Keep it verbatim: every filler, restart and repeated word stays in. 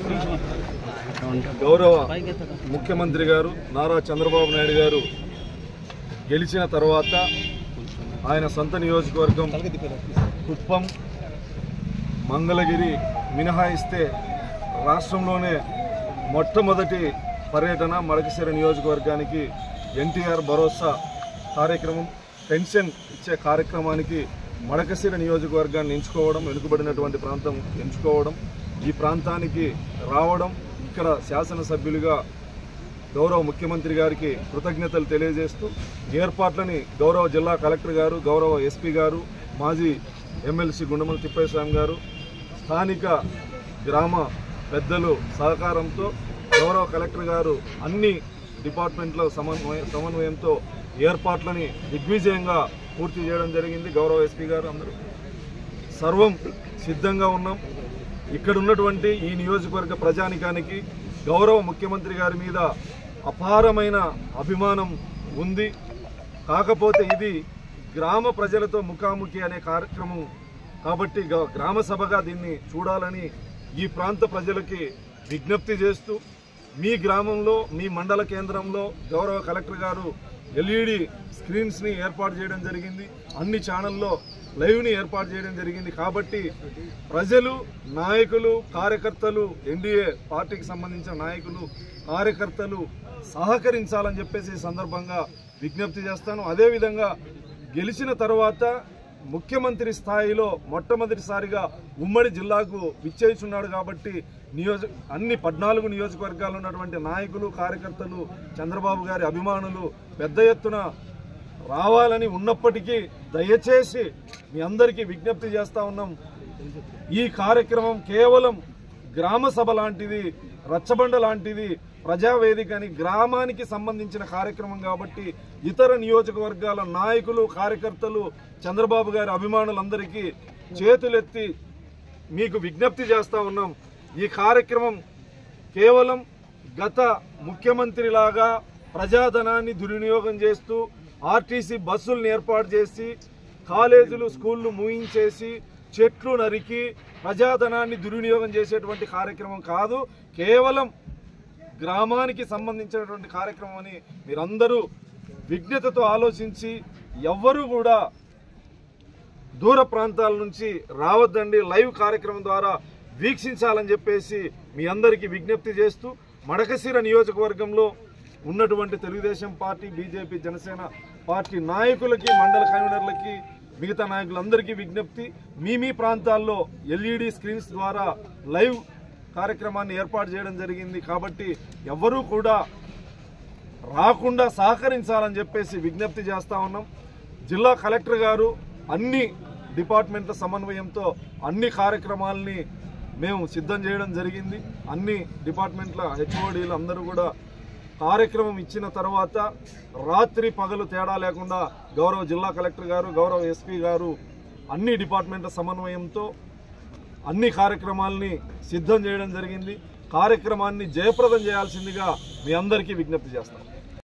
గౌరవ ముఖ్యమంత్రి గారు నారా చంద్రబాబు నాయుడు గారు గెలిచిన తర్వాత ఆయన సొంత నియోజకవర్గం కుప్పం మంగళగిరి మినహాయిస్తే రాష్ట్రంలోనే మొట్టమొదటి పర్యటన మడకశిర నియోజకవర్గానికి ఎన్టీఆర్ భరోసా కార్యక్రమం పెన్షన్ ఇచ్చే కార్యక్రమానికి మడకశిర నియోజకవర్గాన్ని ఎంచుకోవడం, వెనుకబడినటువంటి ప్రాంతం ఎంచుకోవడం, ఈ ప్రాంతానికి రావడం, ఇక్కడ శాసనసభ్యులుగా గౌరవ ముఖ్యమంత్రి గారికి కృతజ్ఞతలు తెలియజేస్తూ ఏర్పాట్లని గౌరవ జిల్లా కలెక్టర్ గారు, గౌరవ ఎస్పీ గారు, మాజీ ఎమ్మెల్సీ గుండమల తిప్పేస్వామి గారు, స్థానిక గ్రామ పెద్దలు సహకారంతో గౌరవ కలెక్టర్ గారు అన్ని డిపార్ట్మెంట్ల సమన్వయ సమన్వయంతో ఏర్పాట్లని దిగ్విజయంగా పూర్తి చేయడం జరిగింది. గౌరవ ఎస్పీ గారు అందరూ సర్వం సిద్ధంగా ఉన్నాం. ఇక్కడ ఉన్నటువంటి ఈ నియోజకవర్గ ప్రజానికానికి గౌరవ ముఖ్యమంత్రి గారి మీద అపారమైన అభిమానం ఉంది. కాకపోతే ఇది గ్రామ ప్రజలతో ముఖాముఖి అనే కార్యక్రమం కాబట్టి గ్రామ సభగా దీన్ని చూడాలని ఈ ప్రాంత ప్రజలకి విజ్ఞప్తి చేస్తూ మీ గ్రామంలో మీ మండల కేంద్రంలో గౌరవ కలెక్టర్ గారు ఎల్ఈడి స్క్రీన్స్ని ఏర్పాటు చేయడం జరిగింది. అన్ని ఛానల్లో లైవ్ని ఏర్పాటు చేయడం జరిగింది. కాబట్టి ప్రజలు, నాయకులు, కార్యకర్తలు, ఎన్డీఏ పార్టీకి సంబంధించిన నాయకులు, కార్యకర్తలు సహకరించాలని చెప్పేసి ఈ సందర్భంగా విజ్ఞప్తి చేస్తాను. అదేవిధంగా గెలిచిన తర్వాత ముఖ్యమంత్రి స్థాయిలో మొట్టమొదటిసారిగా ఉమ్మడి జిల్లాకు విచ్చేస్తున్నాడు కాబట్టి నియోజక అన్ని పద్నాలుగు నియోజకవర్గాల్లో ఉన్నటువంటి నాయకులు, కార్యకర్తలు, చంద్రబాబు గారి అభిమానులు పెద్ద ఎత్తున రావాలని ఉన్నప్పటికీ దయచేసి మీ అందరికీ విజ్ఞప్తి చేస్తా ఉన్నాం. ఈ కార్యక్రమం కేవలం గ్రామ సభ లాంటిది, రచ్చబండ లాంటిది, ప్రజావేదిక అని గ్రామానికి సంబంధించిన కార్యక్రమం కాబట్టి ఇతర నియోజకవర్గాల నాయకులు, కార్యకర్తలు, చంద్రబాబు గారి అభిమానులందరికీ చేతులెత్తి మీకు విజ్ఞప్తి చేస్తా ఉన్నాం. ఈ కార్యక్రమం కేవలం గత ముఖ్యమంత్రిలాగా ప్రజాధనాన్ని దుర్వినియోగం చేస్తూ ఆర్టీసీ బస్సులను ఏర్పాటు చేసి కాలేజీలు, స్కూళ్లు మూయించేసి చెట్లు నరికి ప్రజాధనాన్ని దుర్వినియోగం చేసేటువంటి కార్యక్రమం కాదు. కేవలం గ్రామానికి సంబంధించినటువంటి కార్యక్రమం అని మీరందరూ విజ్ఞతతో ఆలోచించి ఎవ్వరూ కూడా దూర ప్రాంతాల నుంచి రావద్దండి, లైవ్ కార్యక్రమం ద్వారా వీక్షించాలని చెప్పేసి మీ అందరికీ విజ్ఞప్తి చేస్తూ మడకశిర నియోజకవర్గంలో ఉన్నటువంటి Telugu Desam party, BJP, Janasena party నాయకులకి, మండల కన్వీనర్లకి, మిగతా నాయకులందరికీ విజ్ఞప్తి, మీ మీ ప్రాంతాల్లో ఎల్ఈడి స్క్రీన్స్ ద్వారా లైవ్ కార్యక్రమాన్ని ఏర్పాటు చేయడం జరిగింది కాబట్టి ఎవరూ కూడా రాకుండా సహకరించాలని చెప్పేసి విజ్ఞప్తి చేస్తా ఉన్నాం. జిల్లా కలెక్టర్ గారు అన్ని డిపార్ట్మెంట్ల సమన్వయంతో అన్ని కార్యక్రమాలని మేము సిద్ధం చేయడం జరిగింది. అన్ని డిపార్ట్మెంట్ల హెచ్ఓడీలు అందరూ కూడా కార్యక్రమం ఇచ్చిన తర్వాత రాత్రి పగలు తేడా లేకుండా గౌరవ జిల్లా కలెక్టర్ గారు, గౌరవ ఎస్పీ గారు అన్ని డిపార్ట్మెంట్ల సమన్వయంతో అన్ని కార్యక్రమాలని సిద్ధం చేయడం జరిగింది. కార్యక్రమాన్ని జయప్రదం చేయాల్సిందిగా మీ అందరికీ విజ్ఞప్తి చేస్తాం.